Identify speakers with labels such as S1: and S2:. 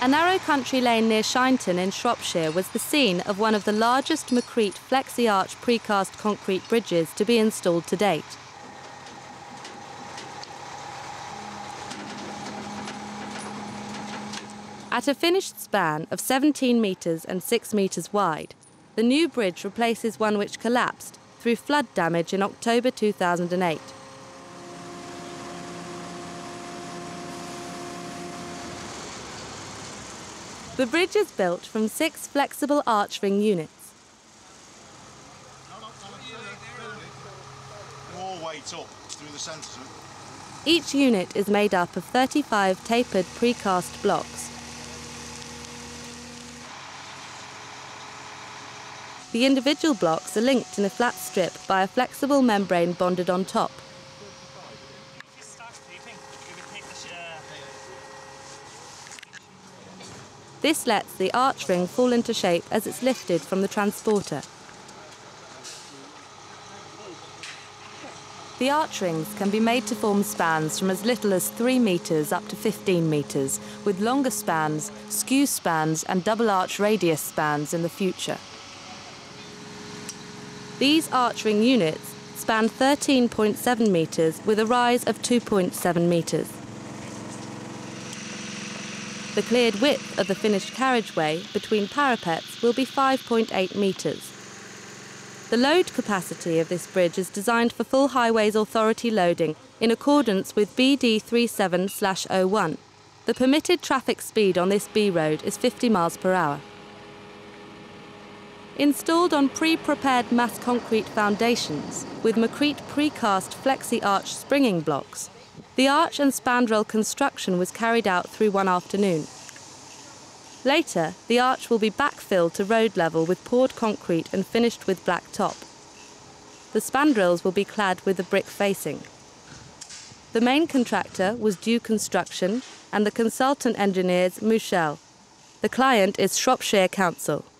S1: A narrow country lane near Shinton in Shropshire was the scene of one of the largest Macrete FlexiArch precast concrete bridges to be installed to date. At a finished span of 17 metres and 6 metres wide, the new bridge replaces one which collapsed through flood damage in October 2008. The bridge is built from 6 flexible arch ring units.
S2: More weight up through the centre.
S1: Each unit is made up of 35 tapered precast blocks. The individual blocks are linked in a flat strip by a flexible membrane bonded on top. This lets the arch ring fall into shape as it's lifted from the transporter. The arch rings can be made to form spans from as little as 3 metres up to 15 metres, with longer spans, skew spans and double arch radius spans in the future. These arch ring units span 13.7 metres with a rise of 2.7 metres. The cleared width of the finished carriageway between parapets will be 5.8 metres. The load capacity of this bridge is designed for full Highways Authority loading in accordance with BD 37/01. The permitted traffic speed on this B road is 50 miles per hour. Installed on pre-prepared mass concrete foundations with Macrete precast FlexiArch springing blocks, the arch and spandrel construction was carried out through one afternoon. Later, the arch will be backfilled to road level with poured concrete and finished with black top. The spandrels will be clad with a brick facing. The main contractor was Dew Construction and the consultant engineers Mushell. The client is Shropshire Council.